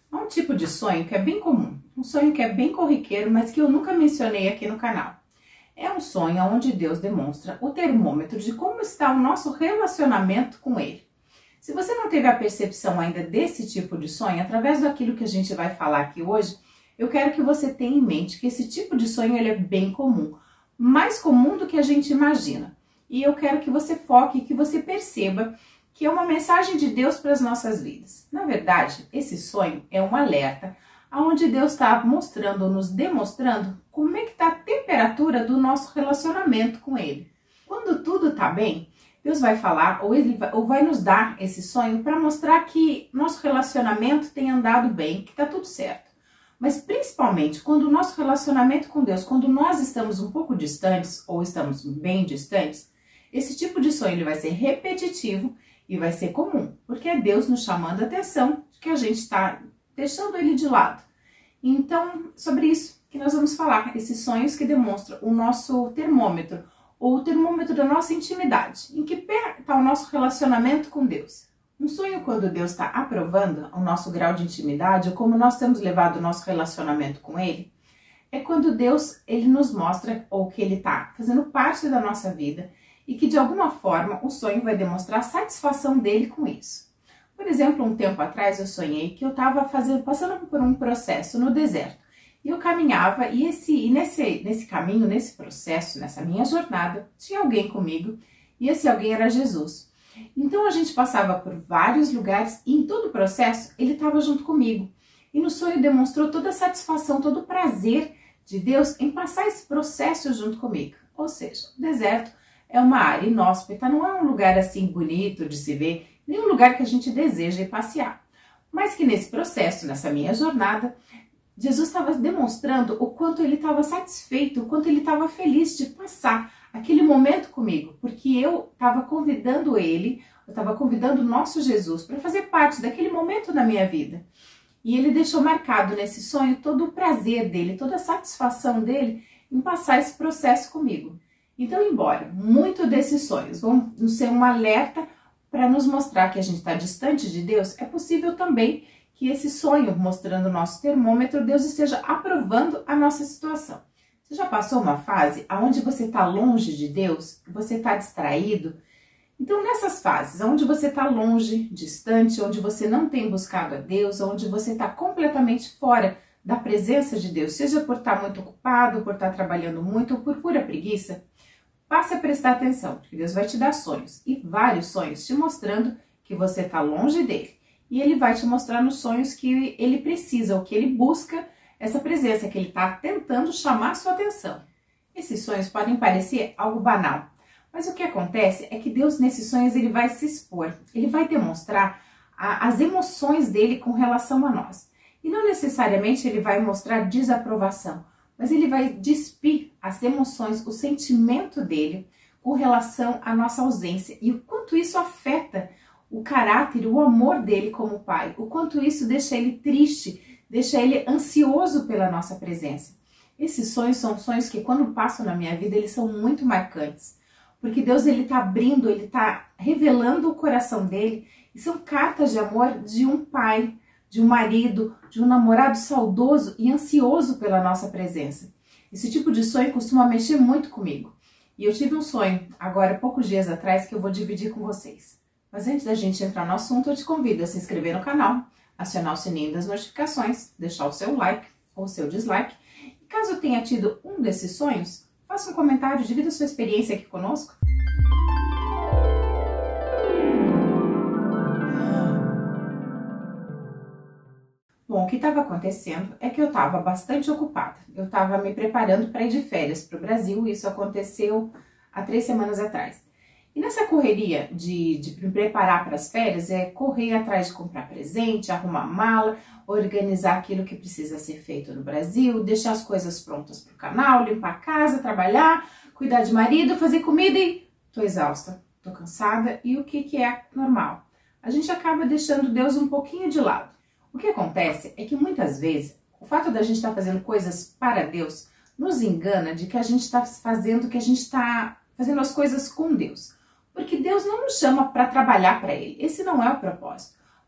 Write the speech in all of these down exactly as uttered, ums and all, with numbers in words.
Há um tipo de sonho que é bem comum, um sonho que é bem corriqueiro, mas que eu nunca mencionei aqui no canal. É um sonho onde Deus demonstra o termômetro de como está o nosso relacionamento com Ele. Se você não teve a percepção ainda desse tipo de sonho, através daquilo que a gente vai falar aqui hoje, eu quero que você tenha em mente que esse tipo de sonho ele é bem comum, mais comum do que a gente imagina. E eu quero que você foque, que você perceba que é uma mensagem de Deus para as nossas vidas. Na verdade, esse sonho é um alerta, onde Deus está mostrando, nos demonstrando como é que está a temperatura do nosso relacionamento com Ele. Quando tudo está bem, Deus vai falar ou, ele vai, ou vai nos dar esse sonho para mostrar que nosso relacionamento tem andado bem, que está tudo certo. Mas principalmente quando o nosso relacionamento com Deus, quando nós estamos um pouco distantes ou estamos bem distantes, esse tipo de sonho ele vai ser repetitivo e vai ser comum, porque é Deus nos chamando a atenção de que a gente está deixando Ele de lado. Então, sobre isso que nós vamos falar, esses sonhos que demonstram o nosso termômetro, ou o termômetro da nossa intimidade, em que pé está o nosso relacionamento com Deus. Um sonho quando Deus está aprovando o nosso grau de intimidade, ou como nós temos levado o nosso relacionamento com Ele, é quando Deus ele nos mostra, ou que Ele está fazendo parte da nossa vida, e que de alguma forma o sonho vai demonstrar a satisfação dele com isso. Por exemplo, um tempo atrás eu sonhei que eu estava passando por um processo no deserto. E eu caminhava e, esse, e nesse, nesse caminho, nesse processo, nessa minha jornada, tinha alguém comigo e esse alguém era Jesus. Então a gente passava por vários lugares e em todo o processo ele estava junto comigo. E no sonho demonstrou toda a satisfação, todo o prazer de Deus em passar esse processo junto comigo. Ou seja, o deserto é uma área inóspita, não é um lugar assim bonito de se ver, nem um lugar que a gente deseja ir passear. Mas que nesse processo, nessa minha jornada, Jesus estava demonstrando o quanto ele estava satisfeito, o quanto ele estava feliz de passar aquele momento comigo, porque eu estava convidando ele, eu estava convidando o nosso Jesus para fazer parte daquele momento na minha vida. E ele deixou marcado nesse sonho todo o prazer dele, toda a satisfação dele em passar esse processo comigo. Então, embora muito desses sonhos vão ser um alerta para nos mostrar que a gente está distante de Deus, é possível também que esse sonho, mostrando o nosso termômetro, Deus esteja aprovando a nossa situação. Você já passou uma fase onde você está longe de Deus, você está distraído? Então, nessas fases, onde você está longe, distante, onde você não tem buscado a Deus, onde você está completamente fora da presença de Deus, seja por estar muito ocupado, por estar trabalhando muito ou por pura preguiça, passe a prestar atenção, porque Deus vai te dar sonhos, e vários sonhos, te mostrando que você está longe dele. E ele vai te mostrar nos sonhos que ele precisa, o que ele busca, essa presença, que ele está tentando chamar a sua atenção. Esses sonhos podem parecer algo banal, mas o que acontece é que Deus, nesses sonhos, ele vai se expor, ele vai demonstrar a, as emoções dele com relação a nós. E não necessariamente ele vai mostrar desaprovação, mas ele vai despir as emoções, o sentimento dele com relação à nossa ausência e o quanto isso afeta o caráter, o amor dele como pai, o quanto isso deixa ele triste, deixa ele ansioso pela nossa presença. Esses sonhos são sonhos que quando passam na minha vida, eles são muito marcantes, porque Deus ele está abrindo, ele está revelando o coração dele, e são cartas de amor de um pai, de um marido, de um namorado saudoso e ansioso pela nossa presença. Esse tipo de sonho costuma mexer muito comigo. E eu tive um sonho, agora, poucos dias atrás, que eu vou dividir com vocês. Mas antes da gente entrar no assunto, eu te convido a se inscrever no canal, acionar o sininho das notificações, deixar o seu like ou o seu dislike. E caso eu tenha tido um desses sonhos, faça um comentário, divida a sua experiência aqui conosco. Bom, o que estava acontecendo é que eu estava bastante ocupada. Eu estava me preparando para ir de férias para o Brasil, e isso aconteceu há três semanas atrás. E nessa correria de, de me preparar para as férias, é correr atrás de comprar presente, arrumar mala, organizar aquilo que precisa ser feito no Brasil, deixar as coisas prontas para o canal, limpar a casa, trabalhar, cuidar de marido, fazer comida e tô exausta, tô cansada. E o que, que é normal? A gente acaba deixando Deus um pouquinho de lado. O que acontece é que muitas vezes o fato da gente estar fazendo coisas para Deus nos engana de que a gente está fazendo, que a gente está fazendo as coisas com Deus. Porque Deus não nos chama para trabalhar para Ele. Esse não é o propósito.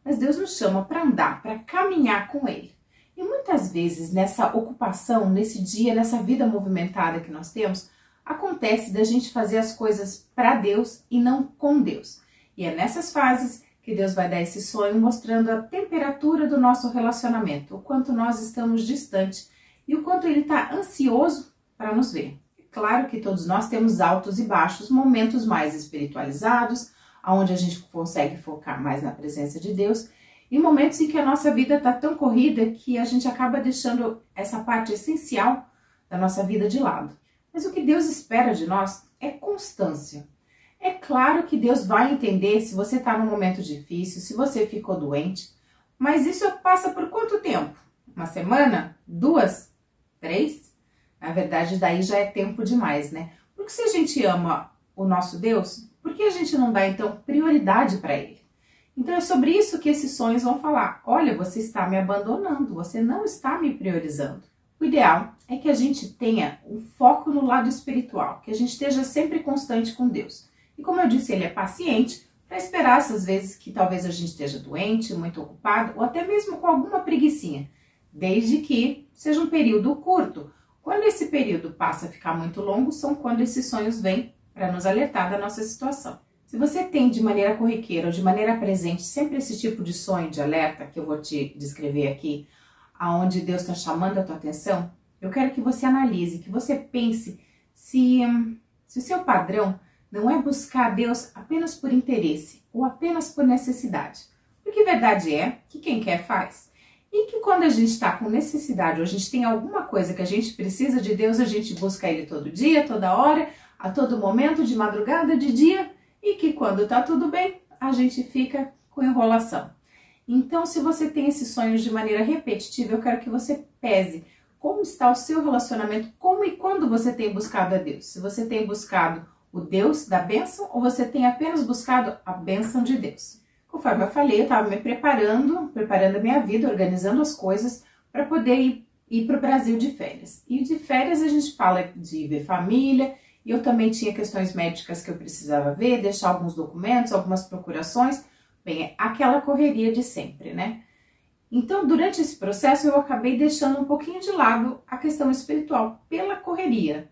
mas Deus nos chama para andar, para caminhar com Ele. E muitas vezes nessa ocupação, nesse dia, nessa vida movimentada que nós temos, acontece da gente fazer as coisas para Deus e não com Deus. E é nessas fases que Deus vai dar esse sonho mostrando a temperatura do nosso relacionamento, o quanto nós estamos distantes e o quanto Ele está ansioso para nos ver. É claro que todos nós temos altos e baixos, momentos mais espiritualizados, onde a gente consegue focar mais na presença de Deus, e momentos em que a nossa vida está tão corrida que a gente acaba deixando essa parte essencial da nossa vida de lado. Mas o que Deus espera de nós é constância. É claro que Deus vai entender se você está num momento difícil, se você ficou doente, mas isso passa por quanto tempo? Uma semana? Duas? Três? Na verdade, daí já é tempo demais, né? Porque se a gente ama o nosso Deus, por que a gente não dá, então, prioridade para Ele? Então é sobre isso que esses sonhos vão falar. Olha, você está me abandonando, você não está me priorizando. O ideal é que a gente tenha um foco no lado espiritual, que a gente esteja sempre constante com Deus. E como eu disse, Ele é paciente para esperar essas vezes que talvez a gente esteja doente, muito ocupado, ou até mesmo com alguma preguicinha, desde que seja um período curto. Quando esse período passa a ficar muito longo, são quando esses sonhos vêm para nos alertar da nossa situação. Se você tem de maneira corriqueira ou de maneira presente sempre esse tipo de sonho de alerta que eu vou te descrever aqui, aonde Deus está chamando a tua atenção, eu quero que você analise, que você pense se, se o seu padrão não é buscar Deus apenas por interesse ou apenas por necessidade. Porque verdade é que quem quer faz. E que quando a gente está com necessidade ou a gente tem alguma coisa que a gente precisa de Deus, a gente busca Ele todo dia, toda hora, a todo momento, de madrugada, de dia, e que quando está tudo bem, a gente fica com enrolação. Então, se você tem esses sonhos de maneira repetitiva, eu quero que você pese como está o seu relacionamento, como e quando você tem buscado a Deus. Se você tem buscado o Deus da bênção ou você tem apenas buscado a bênção de Deus. Conforme eu falei, eu estava me preparando, preparando a minha vida, organizando as coisas para poder ir, ir para o Brasil de férias. E de férias a gente fala de ver família, e eu também tinha questões médicas que eu precisava ver, deixar alguns documentos, algumas procurações, bem, é aquela correria de sempre, né? Então, durante esse processo, eu acabei deixando um pouquinho de lado a questão espiritual, pela correria.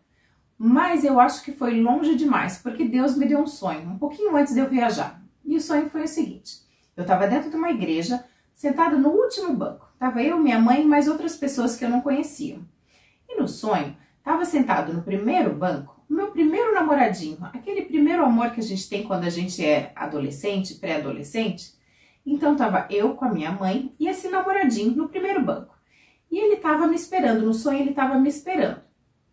Mas eu acho que foi longe demais, porque Deus me deu um sonho, um pouquinho antes de eu viajar. E o sonho foi o seguinte, eu estava dentro de uma igreja, sentada no último banco. Estava eu, minha mãe e mais outras pessoas que eu não conhecia. E no sonho, estava sentado no primeiro banco, o meu primeiro namoradinho, aquele primeiro amor que a gente tem quando a gente é adolescente, pré-adolescente. Então estava eu com a minha mãe e esse namoradinho no primeiro banco. E ele estava me esperando, no sonho ele estava me esperando.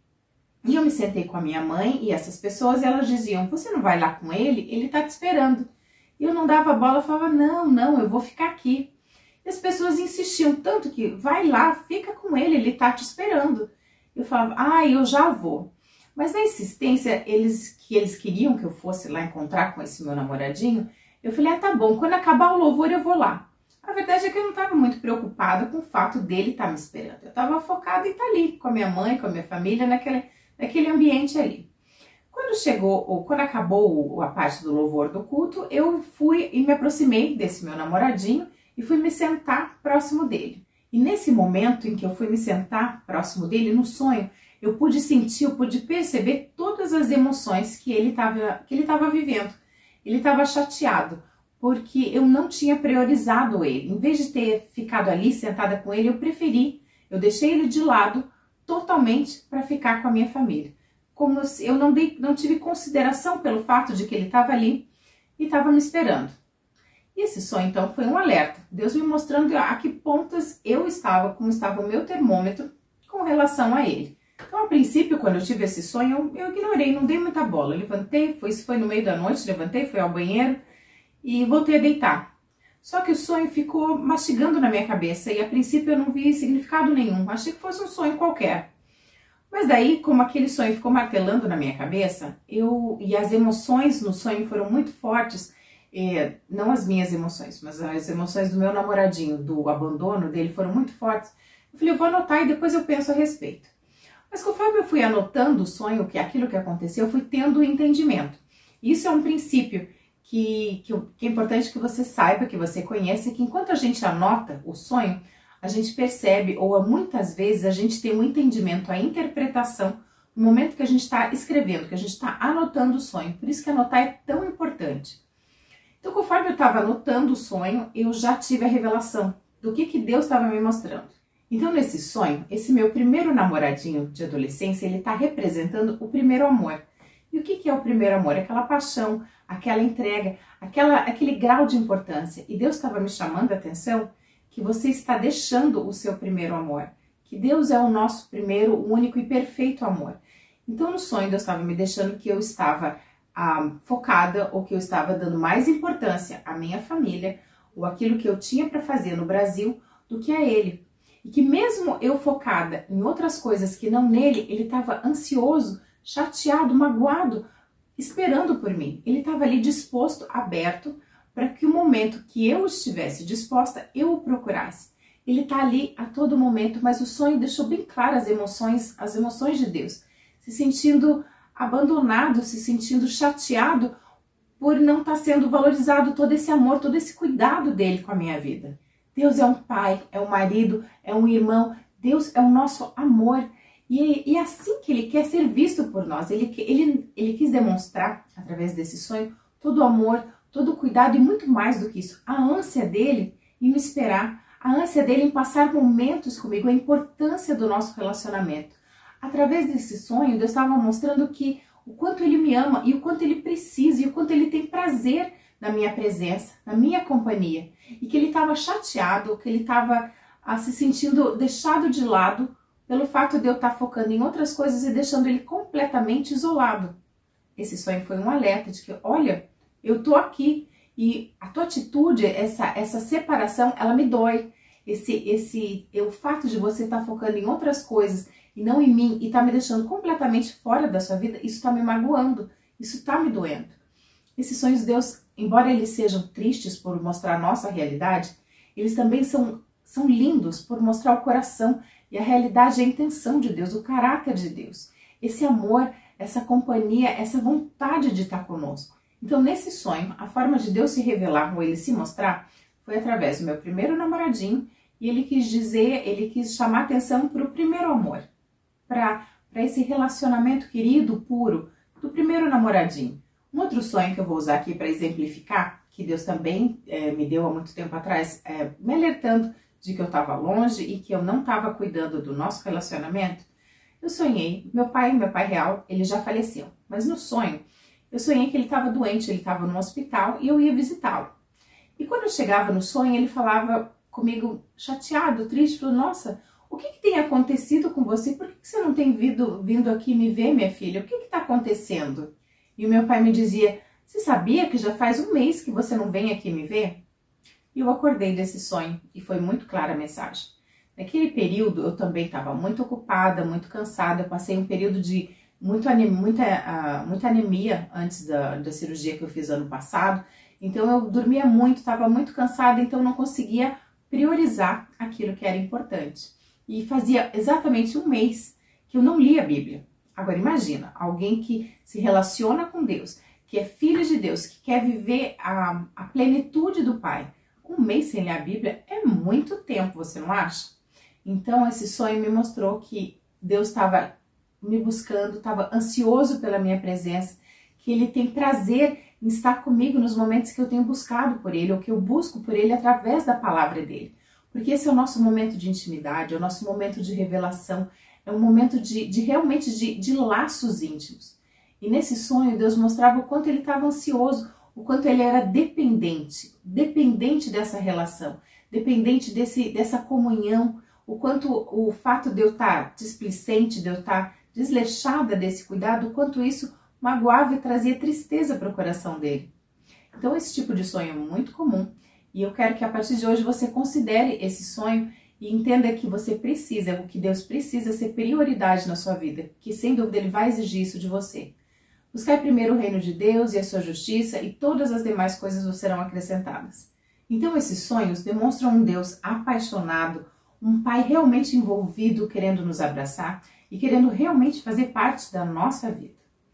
E eu me sentei com a minha mãe e essas pessoas, elas diziam, você não vai lá com ele? Ele está te esperando. E eu não dava bola, eu falava, não, não, eu vou ficar aqui. E as pessoas insistiam tanto que, vai lá, fica com ele, ele está te esperando. Eu falava, ah, eu já vou. Mas na insistência, eles, que eles queriam que eu fosse lá encontrar com esse meu namoradinho, eu falei, ah, tá bom, quando acabar o louvor eu vou lá. A verdade é que eu não estava muito preocupada com o fato dele estar me esperando. Eu estava focada em estar ali, com a minha mãe, com a minha família, naquele, naquele ambiente ali. Quando chegou, ou quando acabou a parte do louvor do culto, eu fui e me aproximei desse meu namoradinho e fui me sentar próximo dele. E nesse momento em que eu fui me sentar próximo dele, no sonho, eu pude sentir, eu pude perceber todas as emoções que ele estava que ele estava vivendo. Ele estava chateado, porque eu não tinha priorizado ele. Em vez de ter ficado ali sentada com ele, eu preferi, eu deixei ele de lado totalmente para ficar com a minha família. Como se eu não, dei, não tive consideração pelo fato de que ele estava ali e estava me esperando. E esse sonho, então, foi um alerta. Deus me mostrando a que pontas eu estava, como estava o meu termômetro com relação a ele. Então, a princípio, quando eu tive esse sonho, eu, eu ignorei, não dei muita bola. Eu levantei, foi, isso foi no meio da noite, levantei, fui ao banheiro e voltei a deitar. Só que o sonho ficou mastigando na minha cabeça e a princípio eu não vi significado nenhum. Achei que fosse um sonho qualquer. Mas daí, como aquele sonho ficou martelando na minha cabeça, eu e as emoções no sonho foram muito fortes, eh, não as minhas emoções, mas as emoções do meu namoradinho, do abandono dele, foram muito fortes. Eu falei, eu vou anotar e depois eu penso a respeito. Mas conforme eu fui anotando o sonho, que aquilo que aconteceu, eu fui tendo o entendimento. Isso é um princípio que, que, que é importante que você saiba, que você conheça, que enquanto a gente anota o sonho, a gente percebe, ou muitas vezes a gente tem um entendimento, a interpretação, no momento que a gente está escrevendo, que a gente está anotando o sonho. Por isso que anotar é tão importante. Então, conforme eu estava anotando o sonho, eu já tive a revelação do que, que Deus estava me mostrando. Então, nesse sonho, esse meu primeiro namoradinho de adolescência, ele está representando o primeiro amor. E o que, que é o primeiro amor? Aquela paixão, aquela entrega, aquela, aquele grau de importância. E Deus estava me chamando a atenção que você está deixando o seu primeiro amor. Que Deus é o nosso primeiro, único e perfeito amor. Então, no sonho, Deus estava me deixando que eu estava ah, focada, ou que eu estava dando mais importância à minha família, ou aquilo que eu tinha para fazer no Brasil, do que a Ele. E que mesmo eu focada em outras coisas que não nele, Ele estava ansioso, chateado, magoado, esperando por mim. Ele estava ali disposto, aberto, para que o momento que eu estivesse disposta, eu o procurasse. Ele está ali a todo momento, mas o sonho deixou bem claras as emoções, as emoções de Deus. Se sentindo abandonado, se sentindo chateado por não estar sendo valorizado todo esse amor, todo esse cuidado dele com a minha vida. Deus é um pai, é um marido, é um irmão. Deus é o nosso amor. E, e é assim que Ele quer ser visto por nós. Ele, ele, ele quis demonstrar, através desse sonho, todo o amor, todo o cuidado e muito mais do que isso. A ânsia dele em me esperar, a ânsia dele em passar momentos comigo, a importância do nosso relacionamento. Através desse sonho, Deus estava mostrando que o quanto Ele me ama e o quanto Ele precisa e o quanto Ele tem prazer na minha presença, na minha companhia. E que Ele estava chateado, que Ele estava ah, se sentindo deixado de lado pelo fato de eu estar focando em outras coisas e deixando Ele completamente isolado. Esse sonho foi um alerta de que, olha, eu tô aqui e a tua atitude, essa, essa separação, ela me dói. Esse, esse, o fato de você estar focando em outras coisas e não em mim e tá me deixando completamente fora da sua vida, isso está me magoando, isso está me doendo. Esses sonhos de Deus, embora eles sejam tristes por mostrar a nossa realidade, eles também são, são lindos por mostrar o coração e a realidade e a intenção de Deus, o caráter de Deus. Esse amor, essa companhia, essa vontade de estar conosco. Então, nesse sonho, a forma de Deus se revelar ou Ele se mostrar foi através do meu primeiro namoradinho e Ele quis dizer, Ele quis chamar atenção para o primeiro amor, para esse relacionamento querido, puro, do primeiro namoradinho. Um outro sonho que eu vou usar aqui para exemplificar, que Deus também é, me deu há muito tempo atrás, é, me alertando de que eu estava longe e que eu não estava cuidando do nosso relacionamento, eu sonhei, meu pai, meu pai real, ele já faleceu, mas no sonho, eu sonhei que ele estava doente, ele estava no hospital e eu ia visitá-lo. E quando eu chegava no sonho, ele falava comigo chateado, triste, falou, nossa, o que, que tem acontecido com você? Por que, que você não tem vindo, vindo aqui me ver, minha filha? O que está acontecendo? E o meu pai me dizia, você sabia que já faz um mês que você não vem aqui me ver? E eu acordei desse sonho e foi muito clara a mensagem. Naquele período eu também estava muito ocupada, muito cansada, eu passei um período de muito anem, muita, uh, muita anemia antes da, da cirurgia que eu fiz ano passado, então eu dormia muito, estava muito cansada, então não conseguia priorizar aquilo que era importante. E fazia exatamente um mês que eu não lia a Bíblia. Agora imagina, alguém que se relaciona com Deus, que é filho de Deus, que quer viver a, a plenitude do Pai. Um mês sem ler a Bíblia é muito tempo, você não acha? Então esse sonho me mostrou que Deus estava me buscando, estava ansioso pela minha presença, que Ele tem prazer em estar comigo nos momentos que eu tenho buscado por Ele, ou que eu busco por Ele através da palavra dEle. Porque esse é o nosso momento de intimidade, é o nosso momento de revelação, é um momento de, de realmente de, de laços íntimos. E nesse sonho Deus mostrava o quanto Ele estava ansioso, o quanto Ele era dependente, dependente dessa relação, dependente desse, dessa comunhão, o quanto o fato de eu estar displicente, de eu estar desleixada desse cuidado, o quanto isso magoava e trazia tristeza para o coração dele. Então esse tipo de sonho é muito comum e eu quero que a partir de hoje você considere esse sonho e entenda que você precisa, o que Deus precisa ser prioridade na sua vida, que sem dúvida Ele vai exigir isso de você. Buscai primeiro o reino de Deus e a sua justiça e todas as demais coisas vos serão acrescentadas. Então esses sonhos demonstram um Deus apaixonado, um Pai realmente envolvido, querendo nos abraçar e querendo realmente fazer parte da nossa vida.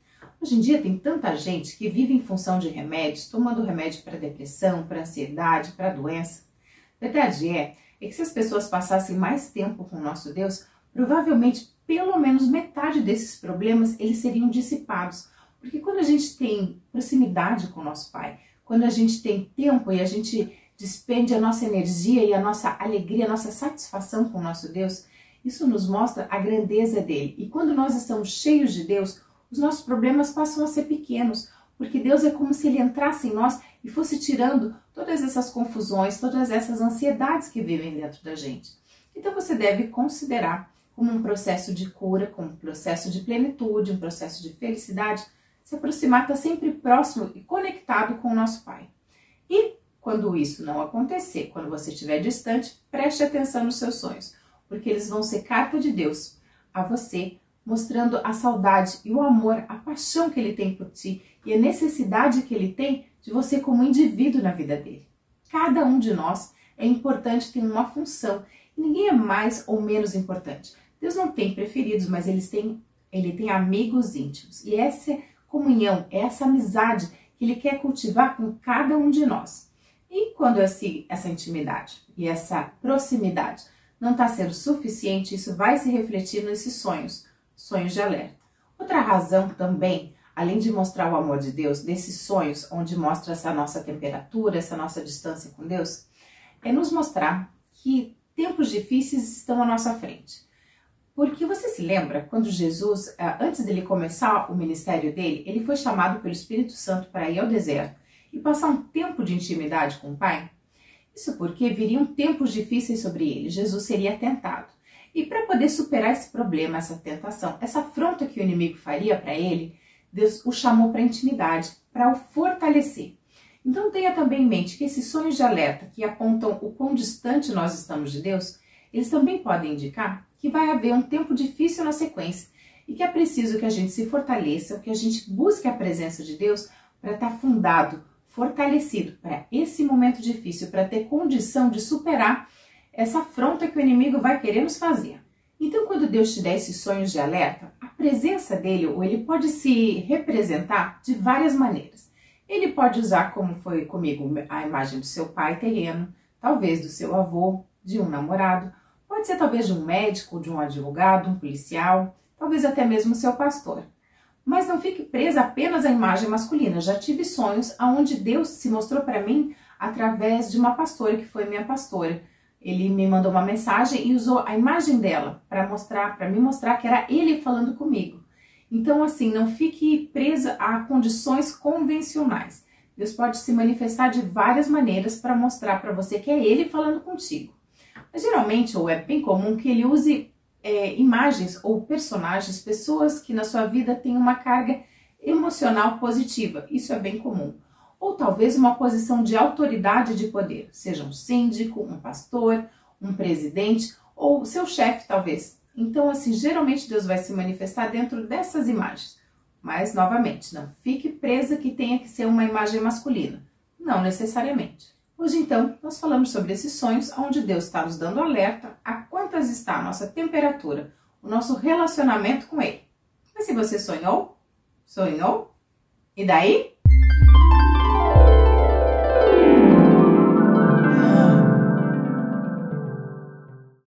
Hoje em dia tem tanta gente que vive em função de remédios, tomando remédio para depressão, para ansiedade, para doença. Verdade é, é que se as pessoas passassem mais tempo com o nosso Deus, provavelmente pelo menos metade desses problemas eles seriam dissipados. Porque quando a gente tem proximidade com o nosso Pai, quando a gente tem tempo e a gente despende a nossa energia e a nossa alegria, a nossa satisfação com o nosso Deus, isso nos mostra a grandeza dele. E quando nós estamos cheios de Deus, os nossos problemas passam a ser pequenos, porque Deus é como se ele entrasse em nós e fosse tirando todas essas confusões, todas essas ansiedades que vivem dentro da gente. Então você deve considerar como um processo de cura, como um processo de plenitude, um processo de felicidade, se aproximar, estar sempre próximo e conectado com o nosso Pai. E quando isso não acontecer, quando você estiver distante, preste atenção nos seus sonhos, porque eles vão ser carta de Deus a você, mostrando a saudade e o amor, a paixão que ele tem por ti e a necessidade que ele tem de você como indivíduo na vida dele. Cada um de nós é importante, tem uma função, e ninguém é mais ou menos importante. Deus não tem preferidos, mas eles têm, ele tem amigos íntimos. E essa comunhão, essa amizade que ele quer cultivar com cada um de nós. E quando esse, essa intimidade e essa proximidade não está sendo suficiente, isso vai se refletir nesses sonhos, sonhos de alerta. Outra razão também, além de mostrar o amor de Deus, desses sonhos onde mostra essa nossa temperatura, essa nossa distância com Deus, é nos mostrar que tempos difíceis estão à nossa frente. Porque você se lembra quando Jesus, antes dele começar o ministério dele, ele foi chamado pelo Espírito Santo para ir ao deserto e passar um tempo de intimidade com o Pai? Isso porque viriam tempos difíceis sobre ele, Jesus seria tentado. E para poder superar esse problema, essa tentação, essa afronta que o inimigo faria para ele, Deus o chamou para a intimidade, para o fortalecer. Então tenha também em mente que esses sonhos de alerta que apontam o quão distante nós estamos de Deus, eles também podem indicar que vai haver um tempo difícil na sequência e que é preciso que a gente se fortaleça, que a gente busque a presença de Deus para estar fundado, fortalecido para esse momento difícil, para ter condição de superar essa afronta que o inimigo vai querer nos fazer. Então, quando Deus te der esses sonhos de alerta, a presença dele, ou ele pode se representar de várias maneiras. Ele pode usar, como foi comigo, a imagem do seu pai terreno, talvez do seu avô, de um namorado, pode ser talvez de um médico, de um advogado, um policial, talvez até mesmo seu pastor. Mas não fique presa apenas à imagem masculina. Já tive sonhos onde Deus se mostrou para mim através de uma pastora que foi minha pastora. Ele me mandou uma mensagem e usou a imagem dela para mostrar, para me mostrar que era ele falando comigo. Então, assim, não fique presa a condições convencionais. Deus pode se manifestar de várias maneiras para mostrar para você que é ele falando contigo. Mas, geralmente, ou é bem comum que ele use é, imagens ou personagens, pessoas que na sua vida têm uma carga emocional positiva. Isso é bem comum. Ou talvez uma posição de autoridade e de poder, seja um síndico, um pastor, um presidente ou seu chefe, talvez. Então, assim, geralmente Deus vai se manifestar dentro dessas imagens. Mas, novamente, não fique presa que tenha que ser uma imagem masculina. Não necessariamente. Hoje, então, nós falamos sobre esses sonhos onde Deus está nos dando alerta a quantas está a nossa temperatura, o nosso relacionamento com Ele. Mas se você sonhou, sonhou, e daí?